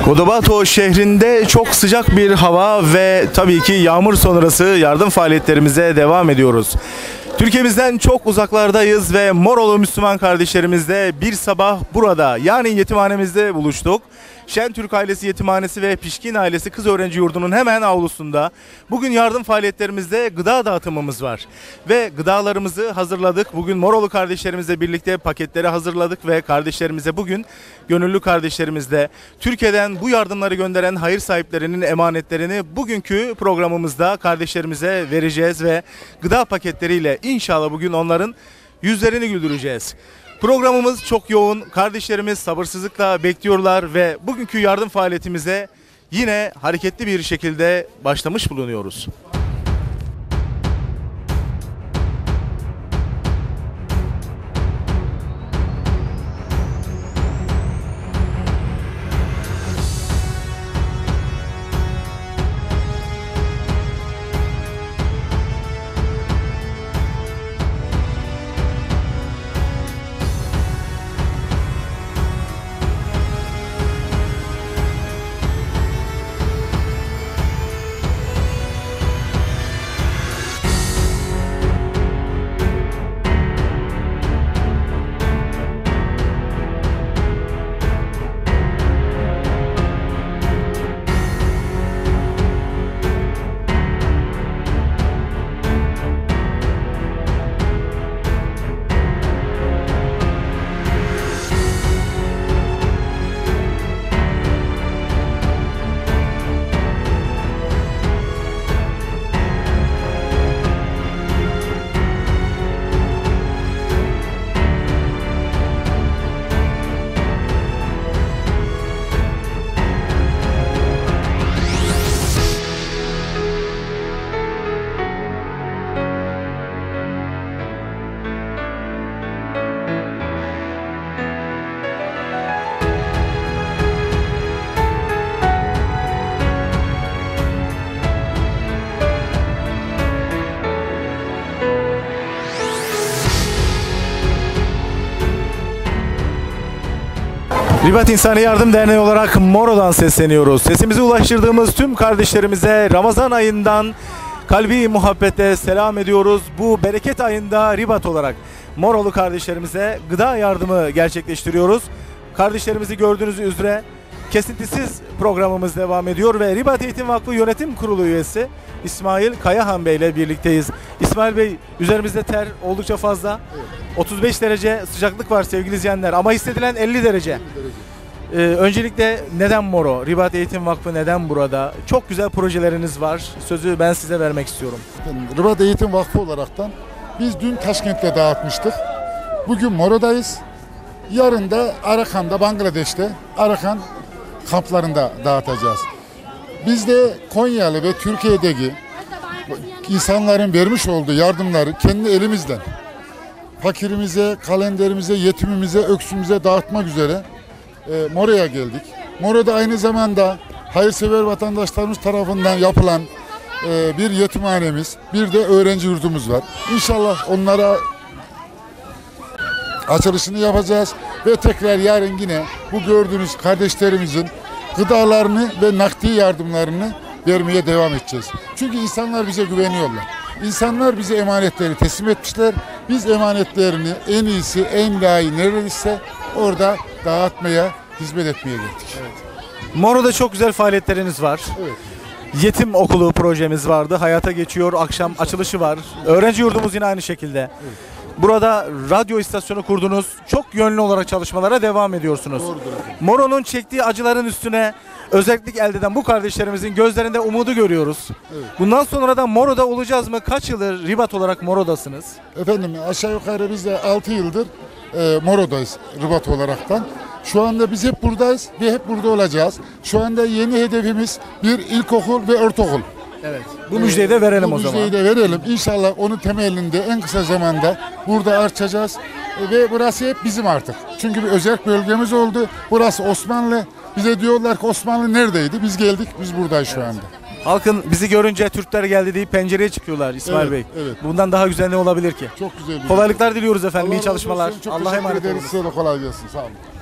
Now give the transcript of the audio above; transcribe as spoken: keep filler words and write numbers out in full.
Cotabato şehrinde çok sıcak bir hava ve tabii ki yağmur sonrası yardım faaliyetlerimize devam ediyoruz. Türkiye'mizden çok uzaklardayız ve Morolu Müslüman kardeşlerimizle bir sabah burada, yani yetimhanemizde buluştuk. Şentürk Ailesi Yetimhanesi ve Pişkin Ailesi Kız Öğrenci Yurdu'nun hemen avlusunda bugün yardım faaliyetlerimizde gıda dağıtımımız var. Ve gıdalarımızı hazırladık. Bugün Morolu kardeşlerimizle birlikte paketleri hazırladık ve kardeşlerimize bugün, gönüllü kardeşlerimizle Türkiye'den bu yardımları gönderen hayır sahiplerinin emanetlerini bugünkü programımızda kardeşlerimize vereceğiz ve gıda paketleriyle inşallah bugün onların yüzlerini güldüreceğiz. Programımız çok yoğun. Kardeşlerimiz sabırsızlıkla bekliyorlar ve bugünkü yardım faaliyetimize yine hareketli bir şekilde başlamış bulunuyoruz. Ribat İnsani Yardım Derneği olarak Moro'dan sesleniyoruz. Sesimizi ulaştırdığımız tüm kardeşlerimize Ramazan ayından kalbi muhabbetle selam ediyoruz. Bu bereket ayında Ribat olarak Morolu kardeşlerimize gıda yardımı gerçekleştiriyoruz. Kardeşlerimizi gördüğünüz üzere kesintisiz programımız devam ediyor ve Ribat Eğitim Vakfı Yönetim Kurulu üyesi İsmail Kayahan Bey ile birlikteyiz. İsmail Bey, üzerimizde ter oldukça fazla. otuz beş derece sıcaklık var sevgili izleyenler ama hissedilen elli derece. Ee, öncelikle neden Moro? Ribat Eğitim Vakfı neden burada? Çok güzel projeleriniz var. Sözü ben size vermek istiyorum. Ribat Eğitim Vakfı olaraktan biz dün Taşkent'te dağıtmıştık. Bugün Moro'dayız. Yarın da Arakan'da, Bangladeş'te Arakan kamplarında dağıtacağız. Biz de Konyalı ve Türkiye'deki insanların vermiş olduğu yardımları kendi elimizden fakirimize, kalenderimize, yetimimize, öksümüze dağıtmak üzere e, Moro'ya geldik. Moro'da aynı zamanda hayırsever vatandaşlarımız tarafından yapılan e, bir yetimhanemiz, bir de öğrenci yurdumuz var. İnşallah onlara açılışını yapacağız ve tekrar yarın yine bu gördüğünüz kardeşlerimizin gıdalarını ve nakdi yardımlarını vermeye devam edeceğiz. Çünkü insanlar bize güveniyorlar. İnsanlar bize emanetleri teslim etmişler. Biz emanetlerini en iyisi, en layığı neredeyse orada dağıtmaya, hizmet etmeye geldik. Evet. Moro'da çok güzel faaliyetleriniz var. Evet. Yetim okulu projemiz vardı. Hayata geçiyor. Akşam açılışı var. Öğrenci yurdumuz yine aynı şekilde. Evet. Burada radyo istasyonu kurdunuz. Çok yönlü olarak çalışmalara devam ediyorsunuz. Moro'nun çektiği acıların üstüne özellik elde eden bu kardeşlerimizin gözlerinde umudu görüyoruz. Evet. Bundan sonra da Moro'da olacağız mı? Kaç yıldır Ribat olarak Moro'dasınız? Efendim aşağı yukarı biz de altı yıldır e, Moro'dayız Ribat olaraktan. Şu anda biz hep buradayız ve hep burada olacağız. Şu anda yeni hedefimiz bir ilkokul ve ortaokul. Evet. Bu müjdeyi de verelim bu o zaman. Bu müjdeyi de verelim. İnşallah onun temelinde en kısa zamanda burada açacağız. Ve burası hep bizim artık. Çünkü bir özel bölgemiz oldu. Burası Osmanlı. Bize diyorlar ki Osmanlı neredeydi? Biz geldik, biz buradayız şu anda. Halkın bizi görünce Türkler geldi deyip pencereye çıkıyorlar İsmail evet, Bey. Evet. Bundan daha güzel ne olabilir ki? Çok güzel. Kolaylıklar diliyoruz efendim. İyi çalışmalar. Allah'a emanet olun. Size de kolay gelsin. Sağ olun.